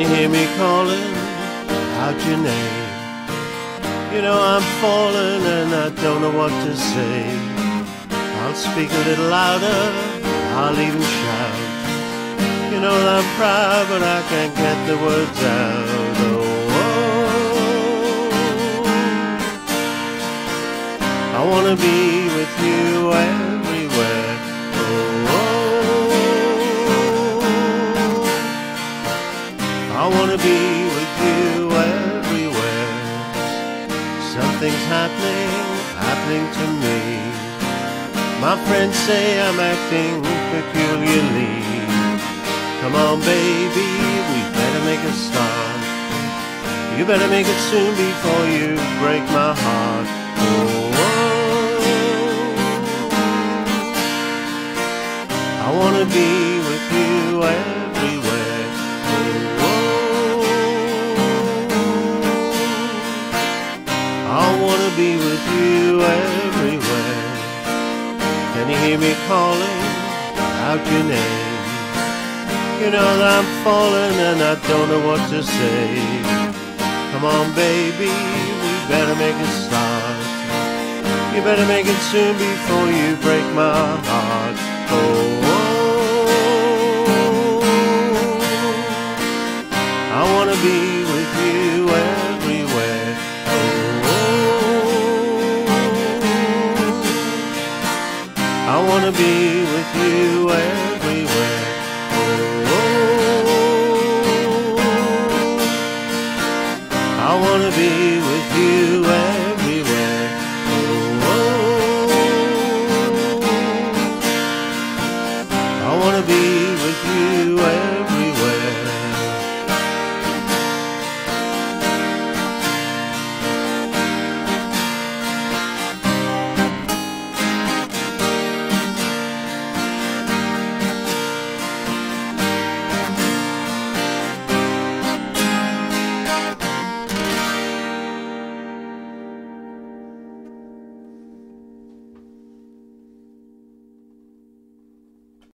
you hear me calling out your name? You know I'm falling and I don't know what to say. I'll speak a little louder, I'll even shout. You know that I'm proud but I can't get the words out. Oh, I wanna be with you everywhere. I wanna be with you everywhere. Something's happening to me. My friends say I'm acting peculiarly. Come on baby, we better make a start. You better make it soon before you break my heart. I wanna be with you everywhere. I wanna be with you everywhere. Can you hear me calling out your name? You know that I'm falling and I don't know what to say. Come on baby, we better make a start. You better make it soon before you break my heart. I wanna be with you everywhere. I wanna be with you everywhere. I wanna be with you